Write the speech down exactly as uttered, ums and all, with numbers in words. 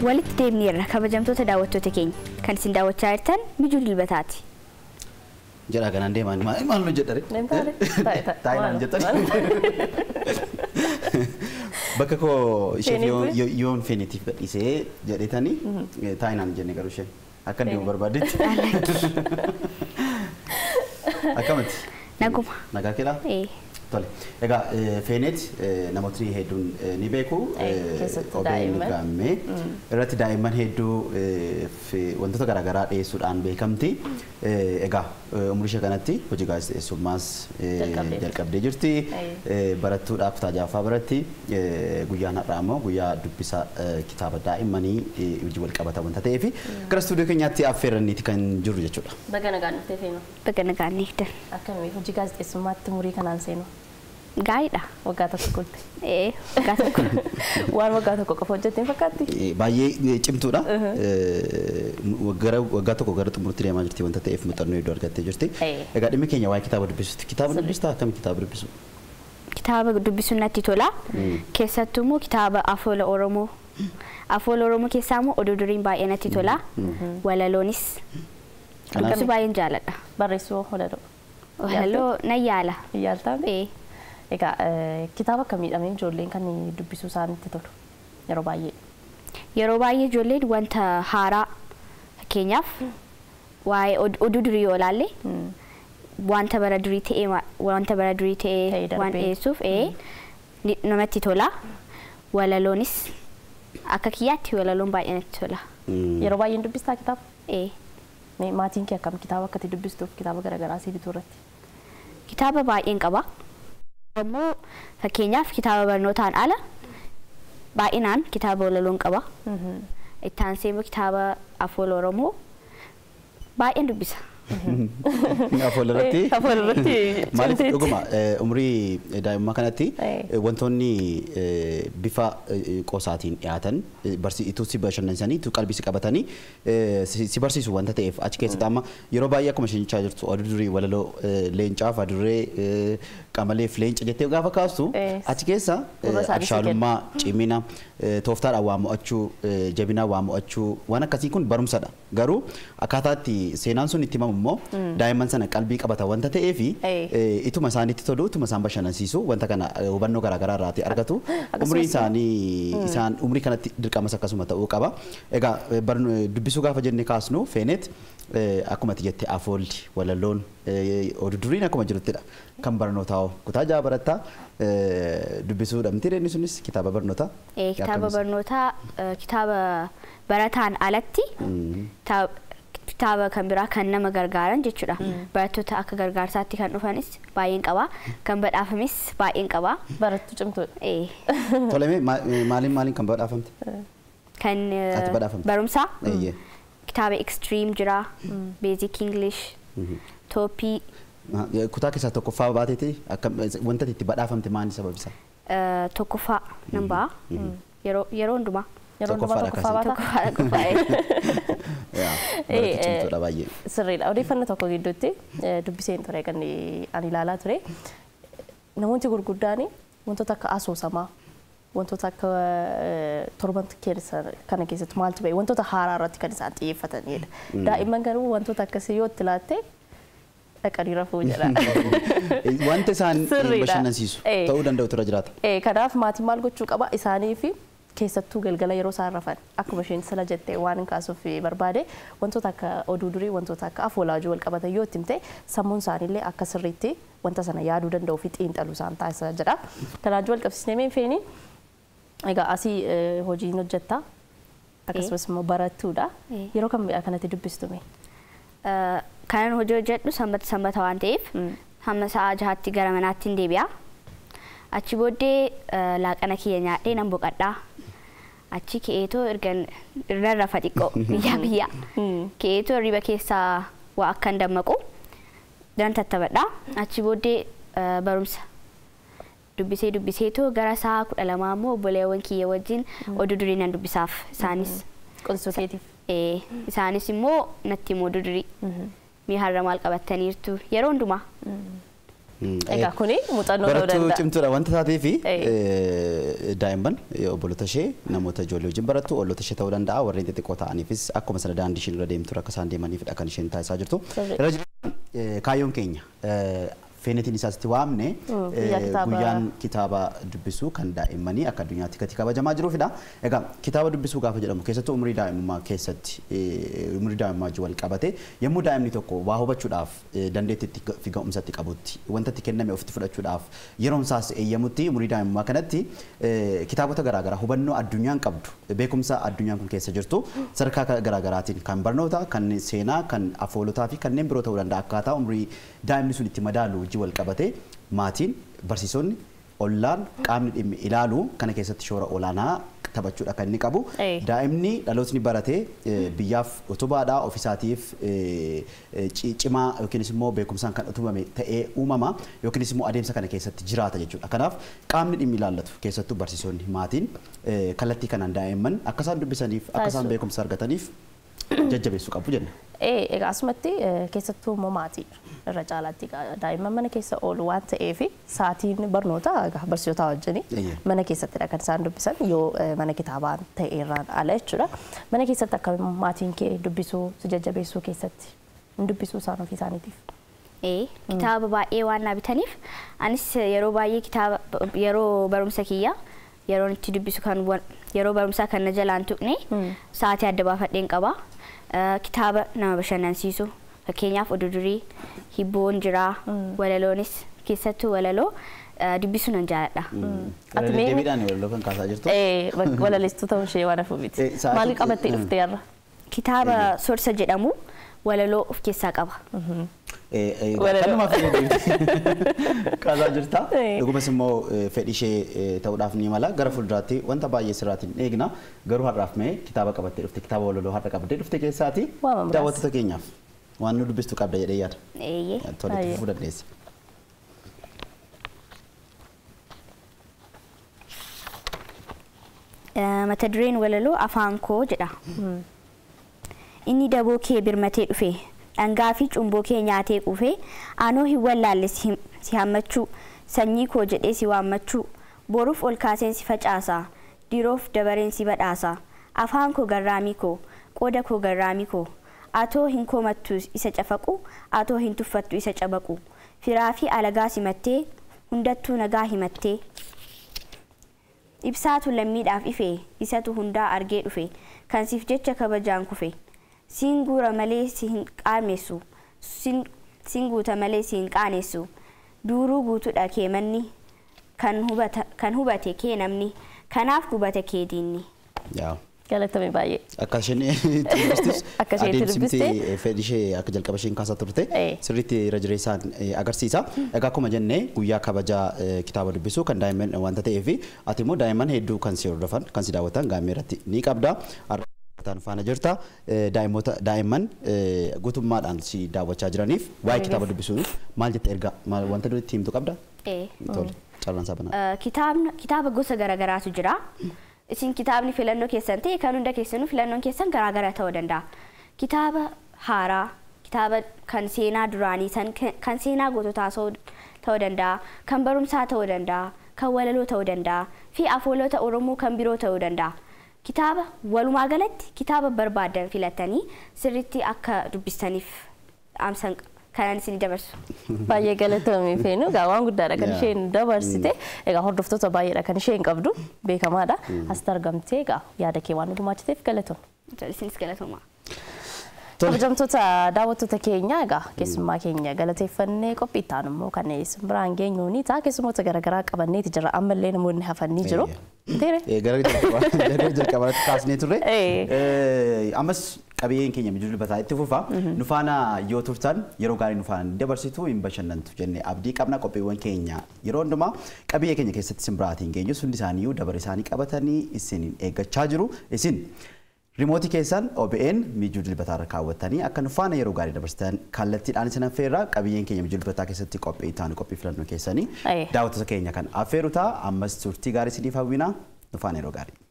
walitti deemneerra kabajamtoota daawwattoota keenya kan isin daawwachaa jirtan Mijuu Dilbataati. Jara kanaan deemaan maal nu jedhare? Taayinaan jettani. Bakka koo ishee yoon feeniitiif gadhiisee jedhetanii taayinaan jenne garuu isheen akka deemu barbaadetti. Akkamatti? Naguma. Nagaa keedhaa? Tole. Egaa feeneet namootni hedduun ni beeku. Obeen Gaammee irratti daa'imman hedduu wantoota garaagaraa dhiyeessuudhaan beekamti. Egaa umurii ishee kanatti hojii gaazexeessummaas jalqabdee jirti. Barattuudhaaf tajaajilaafaa biratti guyyaan har'aa immoo guyyaa dubbisa kitaaba daa'immanii hojii wal qabata wanta ta'eef gara istuudiyoo keenyaatti affeerranniiti kan jirru jechuudha. Baga nagaan dhuftee feenu. Baga nagaan eegdan. Akkami hojii gaazexeessummaatti umurii kanaan seenu? Gaariidha. Waggaa tokko gulte. Ee, waggaa tokko. Waan waggaa tokko qofa hojjetteen fakkaatti? Baay'ee cimtuudha. Waggaa tokko gara xumuraatti deemaa jirti wanta ta'eef muuxannoo hedduu argattee jirti. Egaa dhimmi keenya waa'ee kitaaba dubbisuuti. Kitaaba dubbistaa akkami kitaaba dubbisu? Kitaaba dubbisuun natti tola. Keessattuu immoo kitaaba afoola Oromoo. Afoola Oromoo keessaa immoo oduu duriin baay'ee natti tola. Walaloonis. Dubbisuu baay'een jaaladha. Barreessuu walaloo. Walaloo nan yaala. Yaaltaa? Ee. Egaa kitaaba akkamiidhaan ijoolleen kan dubbisuu isaanitti tolu yeroo baay'ee? Yeroo baay'ee ijoolleen wanta haaraa fakkeenyaaf waa'ee oduu durii yoo ilaalle wanta bara durii ta'e wanta bara durii ta'e waan dhiyeessuuf namatti tola. Walaloonis akka kiyyaatti walaloon baay'ee natti tola. Yeroo baay'een dubbistaa kitaaba? Ee. Maatiin kee akkam kitaaba akkatti dubbistuuf kitaaba garaagaraa si bituu irratti? Kitaaba baay'een qaba. Ammoo fakkeenyaaf kitaaba barnootaan ala baay'inaan kitaaba walaloon qaba. Itti aansee immoo kitaaba afoola Oromoo baay'een dubbisa. Afoola irratti? Afoola irratti. Maaliif dhuguma umurii daa'imummaa kanatti wantoonni bifa qoosaatiin dhiyaatan barsiistuu si bashannansiisanii tu qalbii si qabatanii si barsiisu wanta ta'eef achi keessatti amma yeroo baay'ee akkuma isheen jechaa jirtu oduu durii walaloo leencaaf adurree qamaleef leenca jettee gaafa kaastu achi keessa abshaalummaa cimina tooftaadhaan waa mo'achuu jabinaa waa mo'achuu waan akkasii kun barumsadha. Garuu akkaataatti seenaan sun itti himamu immoo daa'imman sana qalbii qabata wanta ta'eef ituma isaaniitti tolu ituma isaan bashannansiisu wanta kana hubannoo garaagaraa irraa argatu umrii isaanii isaan umrii kanatti dirqamas akkasuma ta'uu qaba. Egaa dubbisuu gaafa jennee kaasnu feeneet akkuma jette afoolli walaloon oduu duriin akkuma jiruttidha. Kan barnootaa kutaa jaha barattaa dubbisuu dhamti reenni sunis kitaaba barnootaa? Ee, kitaaba barnootaa kitaaba barataan alatti kitaaba kan biraa kan nama gargaaran jechuudha. Barattoota akka gargaarsaatti kan dhufanis baay'een qaba. Kan badhaafames baay'een qaba. Barattuu cimtuudha. Ee. Tolemee maaliin maaliin kan badhaafamte? Kan barumsaa? Kitaaba extreme jira. Basic English. Toppii. Kutaa keessaa tokkoffaa baateeti wanta itti badhaafamte maali sababisa? Tokkoffaa nan ba'a. Yeroo yeroo hundumaa. Yeroo hundumaa tokkoffaa baata. Yaa. Cimtuudha baay'ee. Sirriidha. Odeeffannoo tokko gidduutti dubbiseen ture kan ani ilaalaa ture. Namoonni gurguddaan wantoota akka asoosamaa wantoota akka torban keessa kana keessatti maaltu ba'e wantoota haaraa irratti kan isaan xiyyeeffatanidha. Daa'imman garuu wantoota akkasii yoo itti laatte dhaqanii rafuu jedha. Wanta isaan bashannansiisu ta'uu danda'u tura jiraata. Kanaaf maatiin maal gochuu qaba isaanii fi keessattuu galgala yeroo isaan rafan akkuma isheen sila jettee waan hin kaasuuf barbaade wantoota akka oduu durii wantoota akka afoolaa wajjin wal qabatan yoo itti himte sammuun isaaniillee akka sirriitti wanta sana yaaduu danda'uu fi xiinxaluu isaan taasisa jedha. Kanaan wal qabsiisnee mee feeni egaa asii hojiin hojjetta akkasumas immoo barattuudha. Yeroo kam kanatti dubbistume? Kanan hojii hojjedhu sanbata sanbata waan ta'eef hamma sa'a jahaatti gara manaatti hin deebi'a. Achi booddee laaqana kiyya nyaadhee nan boqadhaa. Achi ka'eetoo irra rafa xiqqoo biyyaa biyyaa. Ka'eetoo riba keessaa waa akka hin dammaqu dan tattabadhaa. Achi booddee barumsa dubbisee dubbiseetoo gara sa'a kudha lamaa immoo obboleewwan kiyya wajjin oduu durii nan dubbisaaf isaanis. Qolsooteetiif. Ee isaanis immoo natti immoo oduu durii. Mi har'a maal qabattaniirtu yeroo hundumaa. Egaa kuni muuxannoo ta'uu barattuu danda'a. cimtuudha wanta taatee fi daa'imman obboloota ishee namoota ijoollee wajjin barattu olloota ishee ta'uu danda'a warreen xixiqqoo ta'aniifis akkuma sana daandii isheen irra deemtu akka isaan deemaniifidha kan isheen taasisaa jirtu. Irra jiraan kaayyoon keenya feenetiin isaatti waamne guyyaan kitaaba dubbisuu kan daa'immanii akka addunyaatti gati kabajamaa jiruufidha. Egaa kitaaba dubbisuu gaafa jedhamu keessattuu umurii daa'imummaa keessatti umurii daa'imummaa wajjin wal qabate yommuu daa'imni tokko waa hubachuudhaaf dandeettii fi ga'umsatti qabutti wanta itti kenname ofitti fudhachuudhaaf yeroon isaas eeyyamutti umurii daa'imummaa kanatti kitaabota garaagaraa hubannoo addunyaan qabdu beekumsa addunyaan kun keessa jirtu sadarkaa garaagaraatiin kan barnoota kan seenaa kan afoolotaa fi kanneen biroo ta'uu danda'a akkaataa umurii daa'imni sun itti madaalu wal qabate maatiin barsiisonni ollaan qaamni dhimmi ilaalu kana keessatti shoora olaanaa taphachuudha kan inni qabu daa'imni dhalootni baratee biyyaaf utubaadhaa ofisaatiif cimaa yookiinis immoo beekumsaan kan utubame ta'ee uumama yookiinis immoo adeemsa kana keessatti jiraata jechuudha. Kanaaf qaamni dhimmi ilaallatu keessattuu barsiisonni maatiin kallattii kanaan daa'imman akka isaan dubbisaniif akka isaan beekumsa argataniif jajjabeessuu qabu jenna. Egaa asumatti keessattuu immoo maatii irra caalaatti daa'imman mana keessa oolu waan ta'eef sa'aatiin barnootaa barsiisotaa wajjin mana keessattidha kan isaan dubbisan yoo mana kitaabaan ta'eerraan ala jechuudha. Mana keessatti akka maatiin kee dubbisuu si jajjabeessuu keessatti hin dubbisuu isaan ofii isaaniitiif. Kitaaba baay'ee waan naa bitaniif anis yeroo baay'ee kitaaba yeroo barumsa kiyya yeroo itti dubbisu kan yeroo barumsaa kan na jalaan tuqne sa'aatii adda baafadheen qaba. Kitaaba nama bashannansiisu fakkeenyaaf oduu durii hibboon jiraa walaloonis keessattuu walaloo dubbisuu nan jaaladha. Ati mee deebiidhaan walaloo kan kaasaa jirtu? Walaleessituu ta'uun ishee waan hafu miti. Maaliif qabattee dhuftee har'a? Kitaaba Sorsa jedhamu walaloo of keessaa qaba. Kanuma fayyadamuuti kaasaa jirta. Dhugumas immoo fedhii ishee ta'uudhaaf ni mala gara fuulduraatti wanta baay'ee sirraatiin eegna garuu har'aaf mee kitaaba qabattee dhufte kitaaba walaloo har'a qabattee dhufte keessaati daawwattoota keenyaaf waan nu dubbistu qabda jedhee yaada. Tole fufuu dandeessa. Mata dureen walaloo afaan koo jedha. Inni daboo kee birmatee dhufe dhangaa fi cumboo kee nyaatee quufee aanoo hin wallaalle si hammachuu sanyii koo jedhee si waammachuu boruuf ol kaaseen si facaasaa diroof dabareen si badhaasaa afaan koo garraamii koo qooda koo garraamii koo atoo hin komattu isa cafaqu atoo hin tuffattu isa cabaqu firaa fi alagaa simattee hundattuu nagaa himattee ibsaatu lammiidhaaf ife isatu hundaa argee dhufe kan siif jecha kabajaan kufe siin guura malee si hin qaanessu siin guuta malee si hin qaanessu duuruu guutuudha kee manni kan hubate kee namni kanaaf gubate kee diinni. Galatame baay'ee. Akka isheen dubbistus adeemsifamtee fedhii ishee akka jalqaba isheen kaasaa turte sirriitti irra jireessaan agarsiisa. Egaa akkuma jennee guyyaa kabajaa kitaaba dubbisuu kan daa'imman wanta ta'eef ati immoo daa'imman hedduu kan si hordofan kan si daawwatan gaammee irratti ni qabda. Tan faana jirta daa'imman guutummaadhaan si daawwachaa jiraniif waa'ee kitaaba dubbisuu maal jette ergaa wanta nuti himtu qabda? Tole carraan isaa banaa. Kitaaba gosa garaagaraatu jira. Isin kitaabni filannoo keessan ta'e kan hunda keessanuu filannoon keessan garaagara ta'uu danda'a. Kitaaba haaraa, kitaaba kan seenaa duraanii kan seenaa goototaa ta'uu danda'a, kan barumsaa ta'uu danda'a, kan walaloo ta'uu danda'a fi afoolota Oromoo kan biroo ta'uu danda'a. Kitaaba walumaa galatti kitaaba barbaadan filatanii sirriitti akka dubbistaniif amsan kanan isin dabarsu. Baay'ee galatoomi feenu egaa waan guddaadha kan isheen dabarsite egaa hordoftoota baay'eedha kan isheen qabdu beekamaadha asitti argamtee egaa yaada kee waan gumaachiteef galatoom. Isinis galatooma. Kabajamtoota daawwattoota keenya egaa keessummaa keenya galateeffannee qophii itti immoo kan isin biraan geenyuuni ta'a keessummoota garaagaraa qabanneeti jira ammallee namoonni hafanii jiru. Gara jalqabaatti kaasnee turre ammas qabiyyeen keenya mijuu dubbataa itti fufa nu faana yoo turtan yeroo gaarii nu faana dabarsitu hin bashannantu jennee abdii qabna qophiiwwan keenya yeroo hundumaa qabiyyee keenya keessatti isin biraatiin geenyu hundi isaaniiyyuu dabara isaanii qabatanii isin eeggachaa jiru isin Remote keessan O B N mijuu dilbataa irra kaawwattanii akka nu faana yeroo gaarii dabarsitan kallattiidhaan isin affeerra qabiyyeen keenya mijuu dilbataa keessatti qophii itti qophii filannoo keessanii daawwattoota keenya kan affeeru ta'a ammas turtii gaarii isiniif hawwina nu faana yeroo gaarii.